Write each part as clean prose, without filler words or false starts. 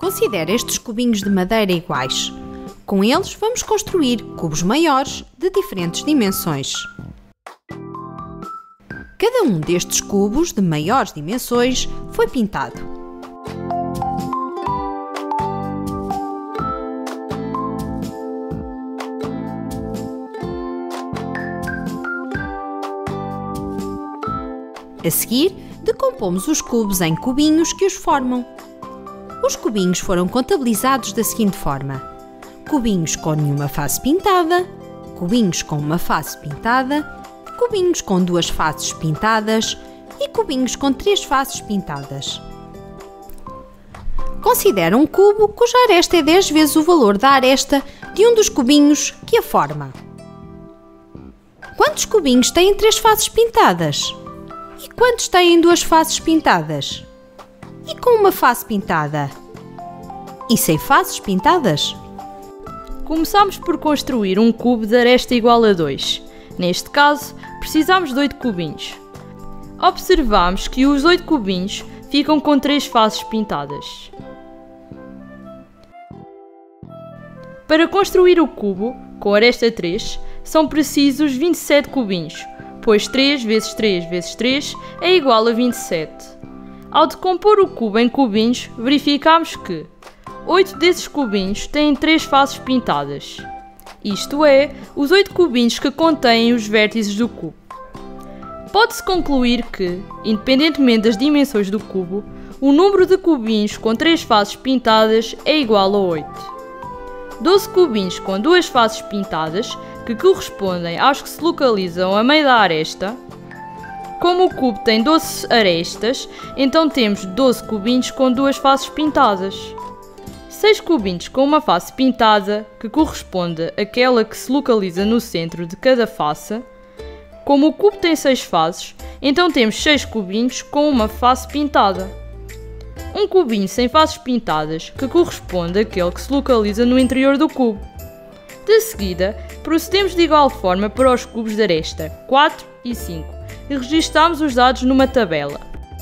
Considere estes cubinhos de madeira iguais. Com eles vamos construir cubos maiores de diferentes dimensões. Cada um destes cubos de maiores dimensões foi pintado. A seguir, decompomos os cubos em cubinhos que os formam. Os cubinhos foram contabilizados da seguinte forma: cubinhos com nenhuma face pintada, cubinhos com uma face pintada, cubinhos com 2 faces pintadas e cubinhos com 3 faces pintadas. Considere um cubo cuja aresta é 10 vezes o valor da aresta de um dos cubinhos que a forma. Quantos cubinhos têm 3 faces pintadas? E quantos têm 2 faces pintadas? E com uma face pintada? E sem faces pintadas? Começamos por construir um cubo de aresta igual a 2. Neste caso, precisamos de 8 cubinhos. Observamos que os 8 cubinhos ficam com 3 faces pintadas. Para construir o cubo, com aresta 3, são precisos 27 cubinhos, pois 3 vezes 3 vezes 3 é igual a 27. Ao decompor o cubo em cubinhos, verificamos que 8 desses cubinhos têm 3 faces pintadas, isto é, os 8 cubinhos que contêm os vértices do cubo. Pode-se concluir que, independentemente das dimensões do cubo, o número de cubinhos com 3 faces pintadas é igual a 8. 12 cubinhos com 2 faces pintadas, que correspondem aos que se localizam a meio da aresta. Como o cubo tem 12 arestas, então temos 12 cubinhos com 2 faces pintadas. 6 cubinhos com uma face pintada, que corresponde àquela que se localiza no centro de cada face. Como o cubo tem 6 faces, então temos 6 cubinhos com uma face pintada. Um cubinho sem faces pintadas, que corresponde àquele que se localiza no interior do cubo. De seguida, procedemos de igual forma para os cubos de aresta 4 e 5 e registamos os dados numa tabela.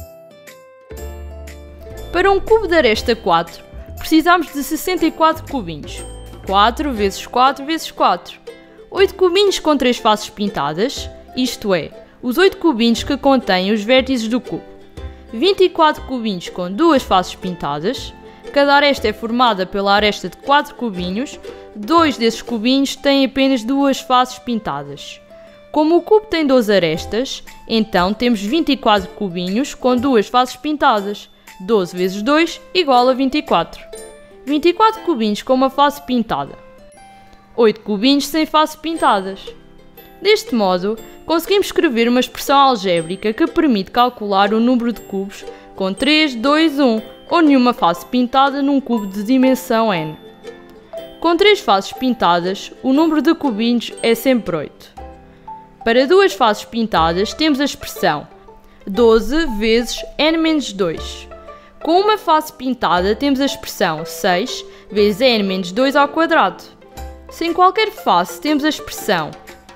Para um cubo de aresta 4, precisamos de 64 cubinhos. 4 vezes 4 vezes 4. 8 cubinhos com 3 faces pintadas, isto é, os 8 cubinhos que contêm os vértices do cubo. 24 cubinhos com 2 faces pintadas. Cada aresta é formada pela aresta de 4 cubinhos. 2 desses cubinhos têm apenas 2 faces pintadas. Como o cubo tem 12 arestas, então temos 24 cubinhos com 2 faces pintadas. 12 vezes 2 igual a 24. 24 cubinhos com uma face pintada. 8 cubinhos sem faces pintadas. Deste modo, conseguimos escrever uma expressão algébrica que permite calcular o número de cubos com 3, 2, 1 ou nenhuma face pintada num cubo de dimensão n. Com 3 faces pintadas, o número de cubinhos é sempre 8. Para 2 faces pintadas, temos a expressão 12 vezes n-2. Com uma face pintada, temos a expressão 6 vezes n-2 ao quadrado. Sem qualquer face, temos a expressão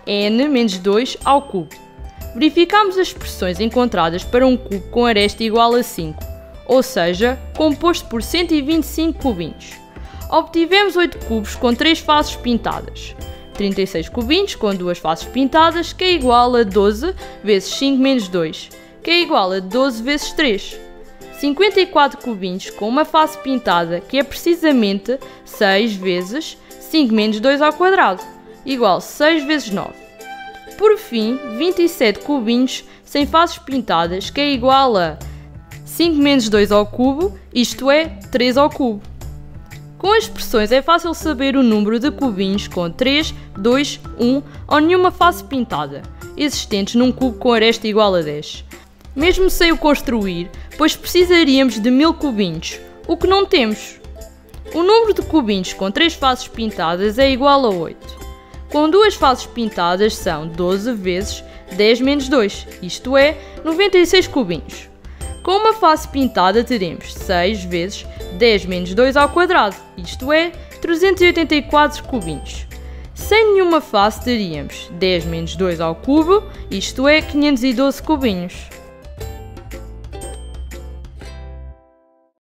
n-2 ao cubo. Verificamos as expressões encontradas para um cubo com aresta igual a 5, ou seja, composto por 125 cubinhos. Obtivemos 8 cubos com 3 faces pintadas. 36 cubinhos com 2 faces pintadas, que é igual a 12 vezes 5 menos 2, que é igual a 12 vezes 3. 54 cubinhos com uma face pintada, que é precisamente 6 vezes 5 menos 2 ao quadrado, igual a 6 vezes 9. Por fim, 27 cubinhos sem faces pintadas, que é igual a 5 menos 2 ao cubo, isto é, 3 ao cubo. Com as expressões é fácil saber o número de cubinhos com 3, 2, 1 ou nenhuma face pintada, existentes num cubo com aresta igual a 10. Mesmo sem o construir, pois precisaríamos de 1000 cubinhos, o que não temos. O número de cubinhos com 3 faces pintadas é igual a 8. Com 2 faces pintadas são 12 vezes 10 menos 2, isto é, 96 cubinhos. Com uma face pintada teremos 6 vezes 10 menos 2 ao quadrado, isto é, 384 cubinhos. Sem nenhuma face teríamos 10 menos 2 ao cubo, isto é, 512 cubinhos.